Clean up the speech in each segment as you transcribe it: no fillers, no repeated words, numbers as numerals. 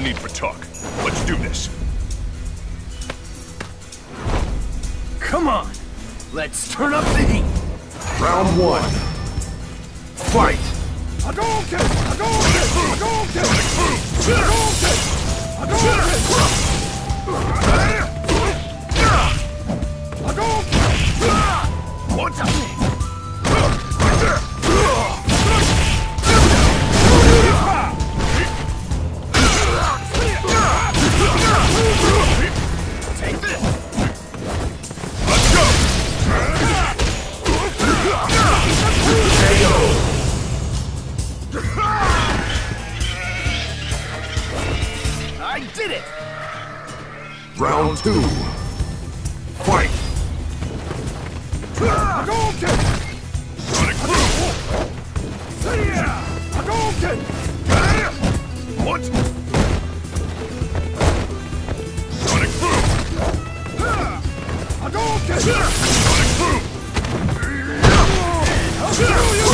need for talk. Let's do this. Come on! Let's turn up the heat! Round one. Fight! Hadouken! Hadouken! Hadouken! Hadouken! Hadouken! Hadouken! What? Take this! Let's go! I did it! Round two. Fight! Hadouken! Sonic Boom! Hadouken! What? Sonic Boom! Hadouken! Sonic Boom! I'll show you!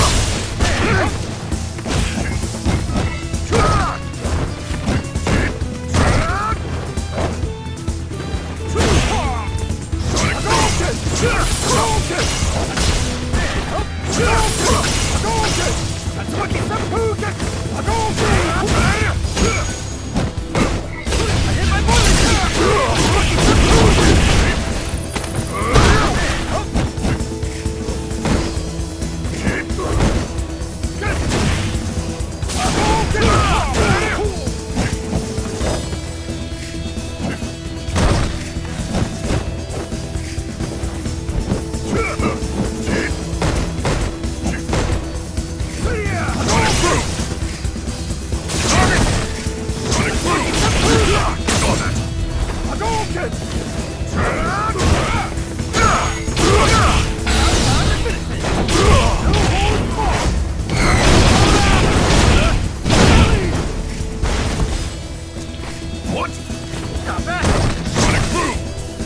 What? Sonic Boom!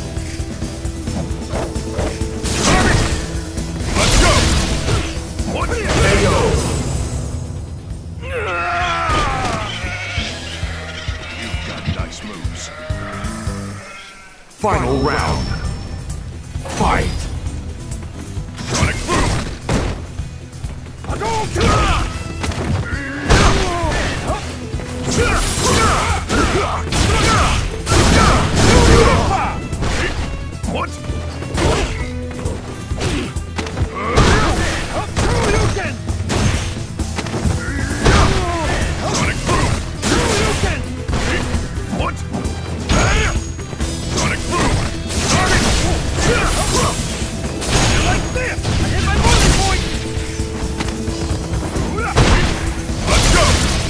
Let's go! What? You've got nice moves. Final round. Fight! Sonic Boom! What? Sonic Boom! What? Sonic Boom! Like this! I hit my boiling point! Let's go!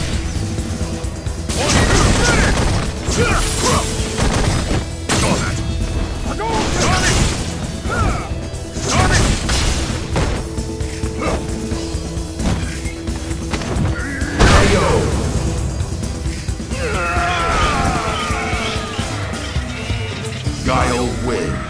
Saw that! Guile wins.